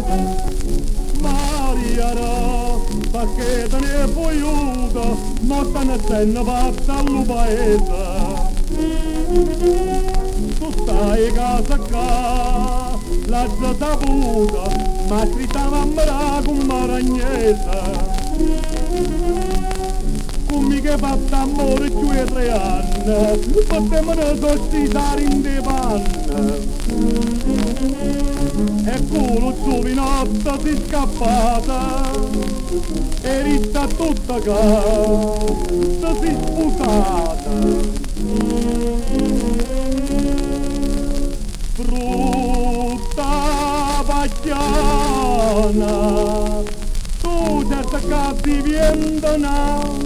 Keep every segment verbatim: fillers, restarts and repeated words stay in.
Mariara, perché te ne puoi aiuto, ma te ne stai fatta al paese. Tu stai a casa qua, l'ha già saputa, ma scritta mamma con maragnese. Come che fatta amore più di tre anni, potevano sostituire in dei panni. E culo giovinotto si scappata, e rista tutta casa, si sputata. Brutta pacchiana, tu certa cazzi viendona.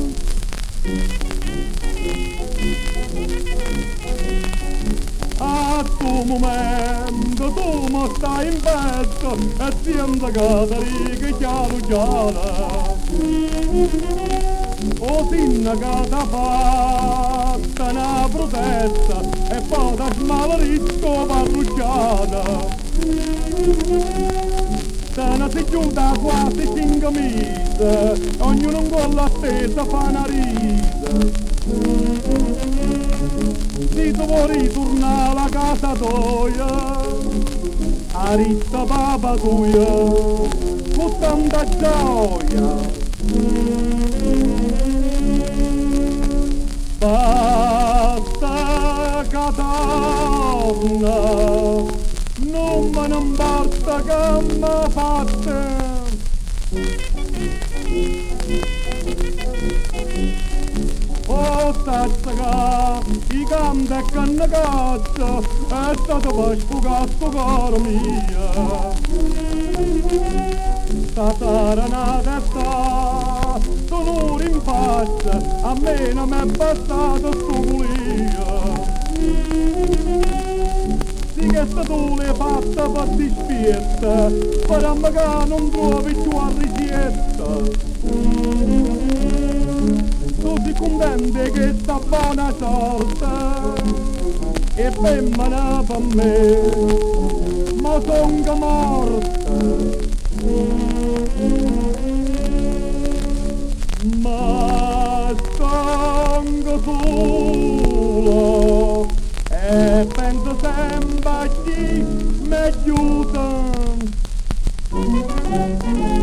A tu momento tu mi stai in petto e sembra che ti righi chiaro chiaro. O sinna che ti fatta una protesta e poi ti smalritto parrucciata. Se ne si chiuda quasi cinque mesi, ognuno con la stessa fa una risa. Si tu vuoi ritornare alla casa tua, a ritta papa tua, con tanta gioia. Basta che torna, non me ne importa che mi fatte. Oh, tazzaga, i campi e canne cazzo, è stato per sfugare sto coro mio. Stasera una testa, dolore in faccia, a me non mi è bastato sto culio. Sì che sta tu l'hai fatta per dispietta, però magari non trovi più a ricetta. Tu si contente che sta buona sorte e femmina per me, ma son che morta. Ma son che solo e penso sempre a chi mi aiuta.